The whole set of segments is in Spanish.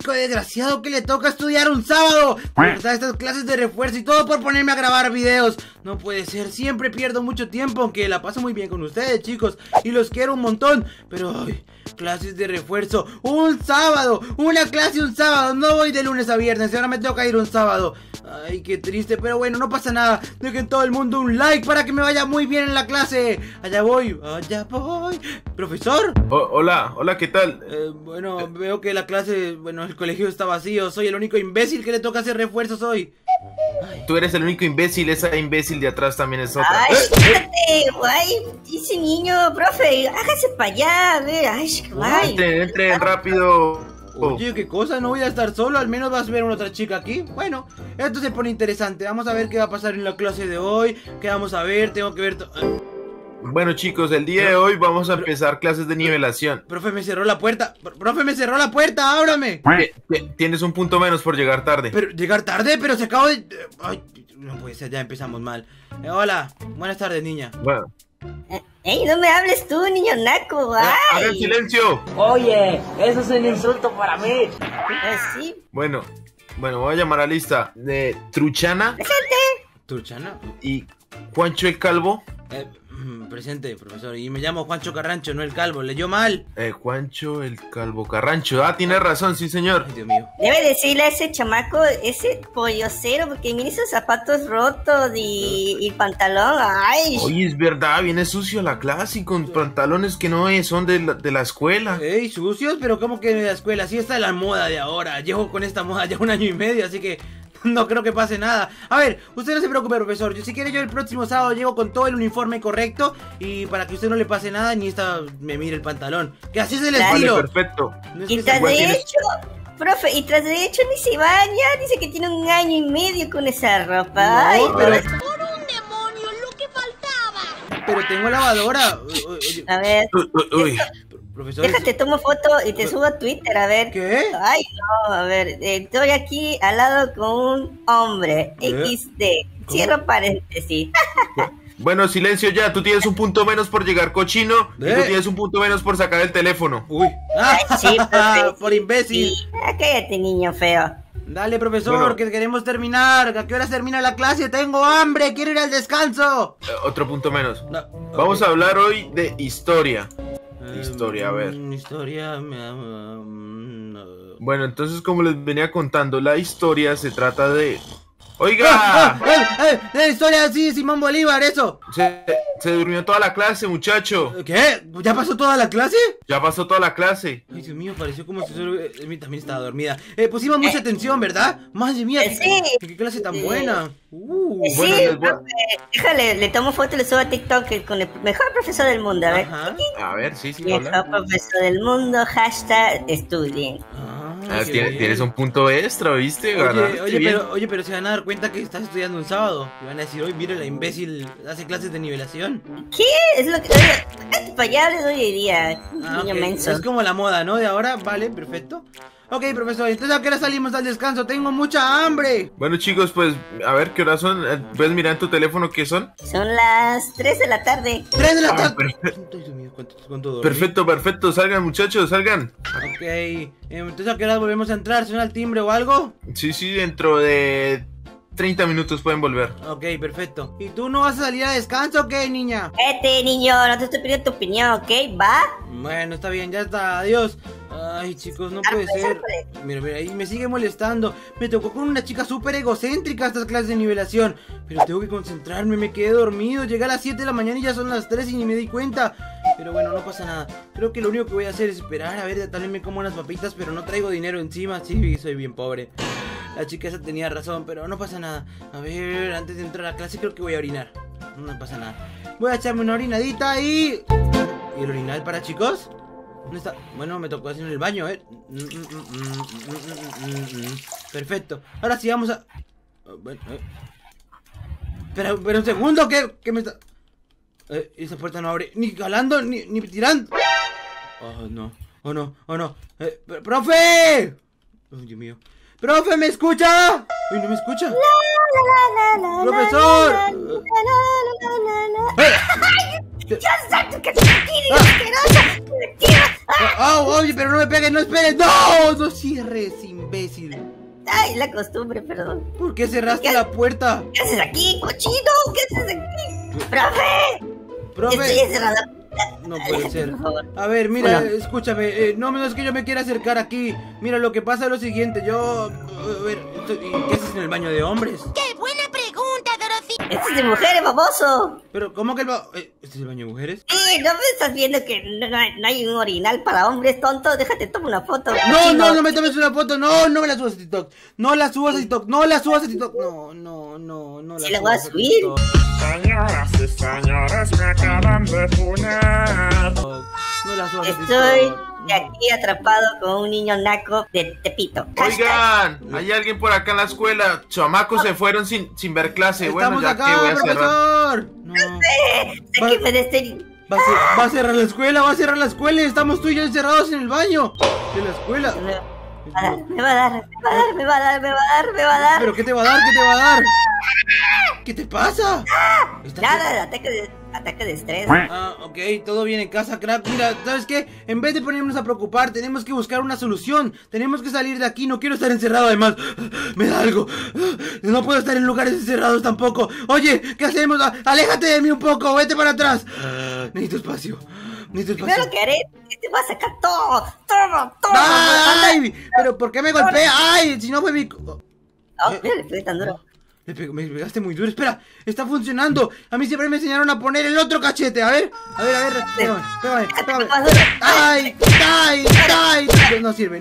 único desgraciado que le toca estudiar un sábado. Estas clases de refuerzo y todo por ponerme a grabar videos. No puede ser, siempre pierdo mucho tiempo, aunque la paso muy bien con ustedes, chicos, y los quiero un montón. Pero, ay, clases de refuerzo, un sábado, una clase un sábado. No voy de lunes a viernes y ahora me toca ir un sábado. Ay, qué triste, pero bueno, no pasa nada. Dejen todo el mundo un like para que me vaya muy bien en la clase. Allá voy, allá voy. ¿Profesor? Hola, ¿qué tal? Bueno, veo que la clase, bueno, el colegio está vacío. Soy el único imbécil que le toca hacer refuerzos hoy. Ay. Tú eres el único imbécil, esa imbécil de atrás también es otra. Ay, espérate, guay, ese niño, profe, hágase para allá, a ver, ay, guay. Entren rápido. Oye, ¿qué cosa? No voy a estar solo, al menos vas a ver a una otra chica aquí. Bueno, esto se pone interesante. Vamos a ver qué va a pasar en la clase de hoy. ¿Qué vamos a ver? Tengo que ver... Bueno, chicos, el día de hoy vamos a empezar clases de nivelación. Profe, me cerró la puerta. Profe, me cerró la puerta, ábrame. Tienes un punto menos por llegar tarde. Pero, ¿llegar tarde? Pero se acabó de... Ay, no puede ser, ya empezamos mal. Hola, buenas tardes, niña. Bueno. Ey, no me hables tú, niño naco, guay. Hagan silencio. Oye, eso es un insulto para mí. Sí. Bueno, voy a llamar a lista de Truchana. Presente. ¿Truchana? Y Juancho el Calvo. Presente, profesor. Y me llamo Juancho Carrancho, no el Calvo. ¿Leyó mal? Juancho el Calvo Carrancho. Ah, tiene razón, sí, señor. Ay, Dios mío. Debe decirle a ese chamaco, ese pollocero, porque mira esos zapatos rotos y pantalón. Ay. Oye, es verdad, viene sucio la clase y con pantalones que no son de la escuela. Ey, sucios, pero ¿cómo que de la escuela? Sí, está la moda de ahora. Llevo con esta moda ya 1 año y medio, así que... no creo que pase nada. A ver, usted no se preocupe, profesor. Si quiere, yo el próximo sábado llego con todo el uniforme correcto. Y para que usted no le pase nada, ni me mire el pantalón. Que así es el estilo. Vale, perfecto. No es Y que tras se... de hecho, profe, y tras de hecho ni se baña. Dice que tiene 1 año y medio con esa ropa. No, ay, pero... ¡Por un demonio, lo que faltaba! Pero tengo lavadora. A ver. Uy. Profesor, Déjate, tomo foto y te subo a Twitter, a ver. ¿qué? Ay, no, a ver, estoy aquí al lado con un hombre, XD, cierro paréntesis. Bueno, silencio ya, tú tienes un punto menos por llegar cochino y tú tienes un punto menos por sacar el teléfono. Uy. Ay, sí, profe, por imbécil. sí. Cállate, niño feo. Dale, profesor, Bueno. que queremos terminar. ¿A qué horas termina la clase? Tengo hambre, quiero ir al descanso. Otro punto menos. No, Vamos ok. a hablar hoy de historia. Historia, a ver. Historia. Bueno, entonces como les venía contando, la historia se trata de... ¡Oiga! La historia así, Simón Bolívar, eso. Se durmió toda la clase, muchacho. ¿Qué? ¿Ya pasó toda la clase? Ya pasó toda la clase. Ay, Dios mío, pareció como si solo... también estaba dormida. Pusimos mucha atención, ¿verdad? Madre mía, Sí. ¿qué clase tan buena? Sí, Bueno, les voy a- profe, déjale, le tomo foto y le subo a TikTok con el mejor profesor del mundo, a ver. Ajá. A ver, sí, Mejor habla. profesor del mundo, hashtag estudien. Qué bien. Tienes un punto extra, ¿viste? Ganaste bien. Pero se van a dar cuenta que estás estudiando un sábado. Y van a decir, oye, mire, la imbécil hace clases de nivelación. ¿Qué? Es lo que... Oye, para allá les doy idea, niño Ok. menso. Es como la moda, ¿no? De ahora, vale, perfecto. Ok, profesor, entonces ¿a qué hora salimos al descanso? Tengo mucha hambre. Bueno, chicos, pues, a ver qué horas son. ¿Puedes mirar en tu teléfono qué son? Son las 3 de la tarde. 3 de la Ah, tarde. perfecto. Ay, Dios mío, ¿cuánto dormí? Perfecto. Salgan, muchachos, salgan. Ok, entonces ¿a qué hora volvemos a entrar? ¿Suena el timbre o algo? Sí, dentro de 30 minutos pueden volver. Ok, perfecto. ¿Y tú no vas a salir a descanso o qué, niña? Vete, niño, no te estoy pidiendo tu opinión, ¿ok? ¿Va? Bueno, está bien, ya está, adiós. Ay, chicos, no puede ser. Mira, ahí me sigue molestando. Me tocó con una chica súper egocéntrica estas clases de nivelación. Pero tengo que concentrarme, me quedé dormido. Llegué a las 7 de la mañana y ya son las 3 y ni me di cuenta. Pero bueno, no pasa nada. Creo que lo único que voy a hacer es esperar. A ver, tal vez me como unas papitas, pero no traigo dinero encima. Sí, soy bien pobre. La chica esa tenía razón, pero no pasa nada. A ver, antes de entrar a clase creo que voy a orinar. No pasa nada. Voy a echarme una orinadita y... ¿Y el orinal para chicos? ¿Dónde está? Bueno, me tocó hacer en el baño, Perfecto. Ahora sí vamos a... Bueno, pero un segundo, ¿qué me está...? Esa puerta no abre ni calando, ni tirando. Oh, no. Oh, no. ¡Profe! Oh, Dios mío. ¡Profe, me escucha! ¡Uy, no me escucha! ¡Profesor! ¡Dios santo, que asquerosa! ¡Mentira! Oye, pero no me pegues, no esperes. ¡No! No cierres, imbécil. Ay, la costumbre, perdón. ¿Por qué cerraste la puerta? ¿Qué haces aquí, cochino? ¿Qué haces aquí? ¡Profe! Profe. Estoy encerrada. No puede ser. Por favor. A ver, mira, Hola. escúchame. No es que yo me quiera acercar aquí. Mira, lo que pasa es lo siguiente. Yo. A ver, ¿qué haces en el baño de hombres? ¡Qué buena pregunta, Dorothy! Este es de mujeres, baboso. Pero, ¿cómo que ¿este es el baño de mujeres? ¿No me estás viendo que no hay un orinal para hombres, tonto? Déjate, toma una foto. No, cochino. no me tomes una foto. No me la subas a TikTok. No la subas a TikTok. No la subas a TikTok. No la Sí la voy a subas subir. TikTok. Señoras y señores, me acaban de funar. No la subas a TikTok. Estoy aquí atrapado con un niño naco de Tepito. Oigan, hay alguien por acá en la escuela. Chamacos se fueron sin ver clase. Bueno, Estamos ya que acá, voy a cerrar. profesor. No. Sáquenme de este... Va a cerrar la escuela, va a cerrar la escuela y estamos tú y yo encerrados en el baño de la escuela. Me va a dar. ¿Pero qué te va a dar? ¿Qué te va a dar? ¿Qué te pasa? Nada, ataque de estrés. Ok, todo bien en casa, crack. Mira, ¿sabes qué? En vez de ponernos a preocupar, tenemos que buscar una solución. Tenemos que salir de aquí, no quiero estar encerrado además. Me da algo. No puedo estar en lugares encerrados tampoco. Oye, ¿qué hacemos? Aléjate de mí un poco, vete para atrás. Necesito espacio. Primero que haré, te voy a sacar todo. ¡Ay! ¿Pero por qué me golpea? ¡Ay! Si no fue mi... Mira, le pegué tan duro. Me pegaste muy duro. Espera, está funcionando. A mí siempre me enseñaron a poner el otro cachete. A ver. Pégame. ¡Ay! No sirve.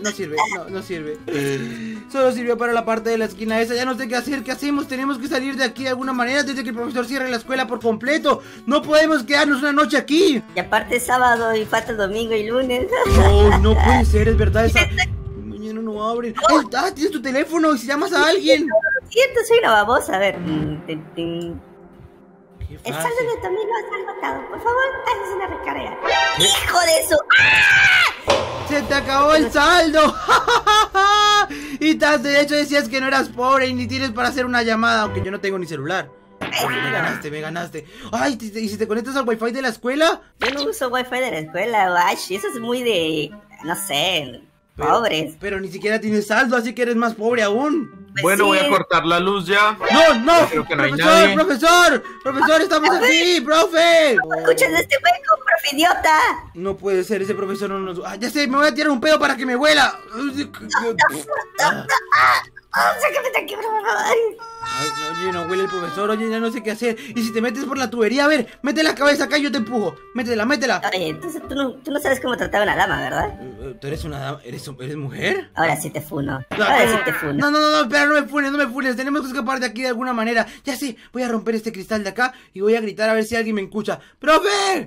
Solo sirvió para la parte de la esquina esa. Ya no sé qué hacer. ¿Qué hacemos? Tenemos que salir de aquí de alguna manera desde que el profesor cierre la escuela por completo. No podemos quedarnos una noche aquí. Y aparte es sábado y falta el domingo y lunes. No puede ser, es verdad. Mañana no abren. Tienes tu teléfono y si llamas a alguien. Cierto, soy una babosa. A ver. Qué El fácil. saldo de tu amigo está agotado. Por favor, haces una recarga. ¡Hijo de su! ¡Se te acabó el saldo! Y de hecho decías que no eras pobre y ni tienes para hacer una llamada, aunque yo no tengo ni celular. Me ganaste. Ay, ¿y si te conectas al wifi de la escuela? Yo no uso wifi de la escuela, Wash. Eso es muy de... no sé... pobres. Pero ni siquiera tienes saldo, así que eres más pobre aún. Pues Bueno, sí. voy a cortar la luz ya. No, Creo que no hay profesor, nadie. profesor, estamos aquí, profe. Escuchen este hueco, profe idiota. No puede ser, ese profesor no nos... ya sé, me voy a tirar un pedo para que me huela. Sácame de aquí, por favor. Ay, oye, no huele el profesor, oye, ya no sé qué hacer. Y si te metes por la tubería, a ver, mete la cabeza acá y yo te empujo. Métela. Oye, entonces tú no sabes cómo tratar a una dama, ¿verdad? ¿Tú eres una dama? ¿Eres mujer? Ahora sí te funo. No, espera, no me funes. Tenemos que escapar de aquí de alguna manera. Ya sé, voy a romper este cristal de acá y voy a gritar a ver si alguien me escucha. ¡Profe!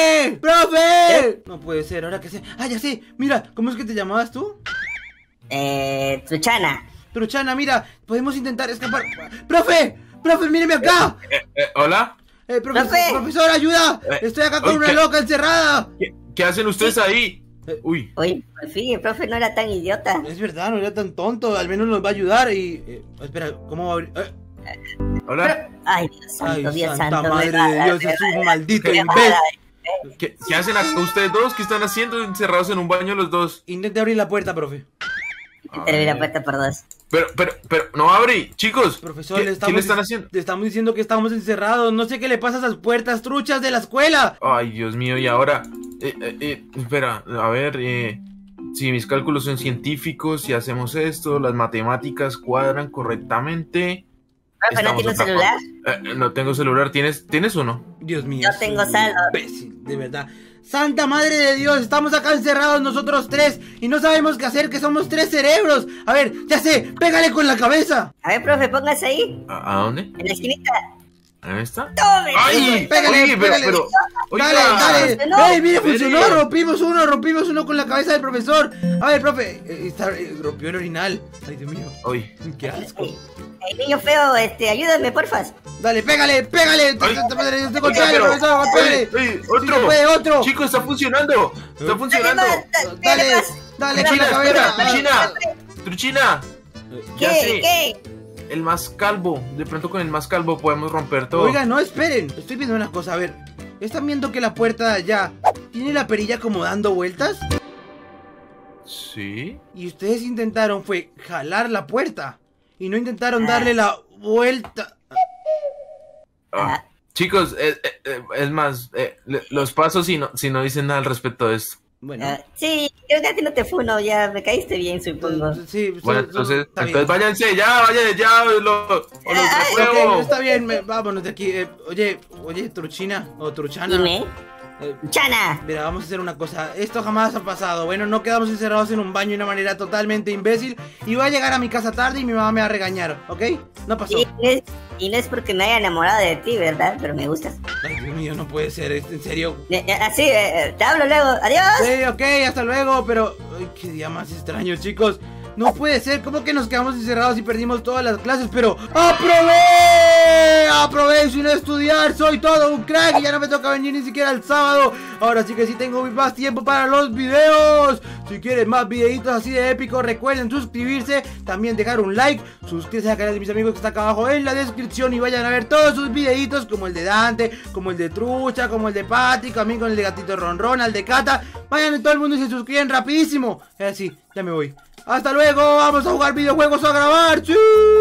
No puede ser, ahora que sé. Ya sé, mira, ¿cómo es que te llamabas tú? Truchana. Truchana, mira, podemos intentar escapar. ¡Profe! ¡Míreme acá! ¿Hola? Profesor, ayuda. Estoy acá con una loca encerrada. ¿Qué hacen ustedes ahí? Uy. Oye, por fin, el profe no era tan idiota. Es verdad, no era tan tonto. Al menos nos va a ayudar y... espera, ¿cómo va a abrir? Hola. Ay, Dios santo, Dios Santa santo. madre de Dios, es un maldito imbécil. ¿Qué hacen acá ustedes dos? ¿Qué están haciendo encerrados en un baño los dos? Intente abrir la puerta, profe. Te abrí la puerta por dos. Pero, no abre, chicos. Profesor, ¿Qué le están haciendo? Le estamos diciendo que estamos encerrados. No sé qué le pasa a esas puertas truchas de la escuela. Ay, Dios mío, y ahora... espera, a ver, si mis cálculos son científicos, si hacemos esto, las matemáticas cuadran correctamente... Profe, ¿no tiene un celular? No tengo celular, ¿tienes uno? Dios mío. Yo tengo saldo. Imbécil, de verdad. Santa madre de Dios, estamos acá encerrados nosotros tres y no sabemos qué hacer, que somos tres cerebros. A ver, ya sé, pégale con la cabeza. A ver, profe, póngase ahí. ¿A dónde? En la esquinita. ¿Ahí está? ¡Tome! ¡Ay! Pégale, Oye, pégale. pero... Oiga, Dale. no. ¡Ey, mire, ¿en funcionó! serio? Rompimos uno con la cabeza del profesor. A ver, profe, rompió el orinal. Ay, Dios mío, Oye, qué asco. Niño feo, ayúdame, porfas. Dale, pégale. Ay. Santa madre de Dios, oiga, golpéale, pero... profesor, golpéale. Oye, Sí otro. se puede, otro. Chicos, está funcionando. Está funcionando. Dale, con Truchina, la cabeza. espera, Truchina. Ya sé. ¿Qué? El más calvo. De pronto con el más calvo podemos romper todo. Oiga, no, esperen. Estoy viendo una cosa, a ver. ¿están viendo que la puerta de allá tiene la perilla como dando vueltas? Sí. Y ustedes intentaron fue jalar la puerta y no intentaron darle la vuelta. Chicos, es más, los pasos si no dicen nada al respecto de esto. Bueno, Sí, creo que a ti no te funo, ya me caíste bien, supongo. sí, Bueno, está entonces bien. váyanse, ya, o los repruebo. Ok, está bien, vámonos de aquí. Oye, Truchina o Truchana. Dime. Chana. Mira, vamos a hacer una cosa. Esto jamás ha pasado. Bueno, no quedamos encerrados en un baño de una manera totalmente imbécil. Y voy a llegar a mi casa tarde y mi mamá me va a regañar, ¿ok? No pasó. Y no es porque me haya enamorado de ti, ¿verdad? Pero me gustas. Ay, Dios mío, no puede ser, en serio. Así, te hablo luego. Adiós. Sí, ok, hasta luego, pero... Ay, qué día más extraño, chicos. No puede ser, ¿cómo que nos quedamos encerrados y perdimos todas las clases? Pero ¡aprobé! ¡Aprobé sin estudiar! ¡Soy todo un crack! Y ya no me toca venir ni siquiera el sábado. Ahora sí que sí tengo más tiempo para los videos. Si quieren más videitos así de épicos, recuerden suscribirse, también dejar un like, suscribirse al canal de mis amigos que está acá abajo en la descripción y vayan a ver todos sus videitos como el de Dante, como el de Trucha, como el de Patty, también con el de Gatito Ronron, al de Cata. Vayan en todo el mundo y se suscriben rapidísimo. Así, ya me voy. Hasta luego, vamos a jugar videojuegos, a grabar. ¡Sí!